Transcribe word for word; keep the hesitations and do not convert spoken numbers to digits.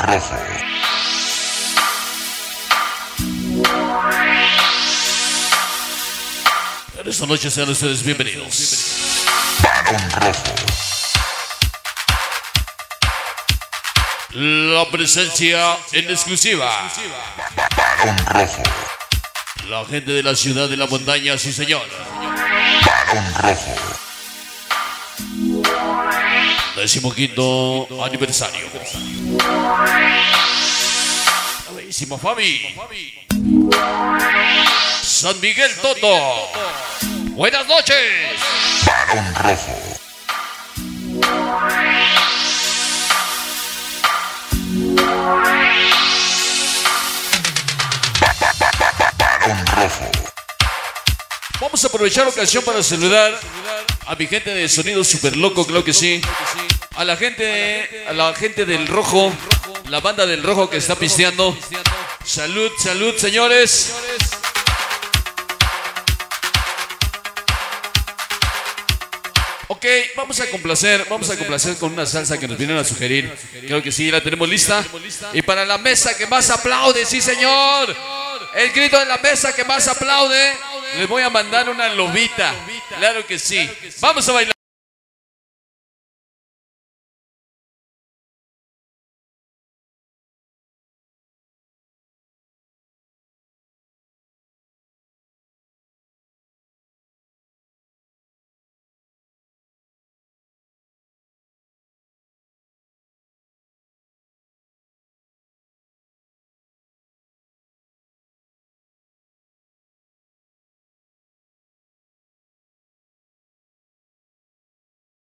Rojo. En esta noche sean ustedes bienvenidos. Barón Rojo. La presencia en exclusiva. Barón Rojo. La gente de la ciudad de la montaña, sí señor. Barón Rojo. Decimoquinto aniversario. La bellísima Fabi. San Miguel Toto. Buenas noches. Barón Rojo. Barón Rojo. Vamos a aprovechar la ocasión para saludar a mi gente de Sonido Super Loco, claro que sí. A la gente, a la gente del Rojo, la banda del Rojo que está pisteando. Salud, salud, señores. Ok, vamos a complacer, vamos a complacer con una salsa que nos vinieron a sugerir. Creo que sí, la tenemos lista. Y para la mesa que más aplaude, sí señor. El grito de la mesa que más aplaude. Les voy a mandar una lobita. Claro que sí. Vamos a bailar.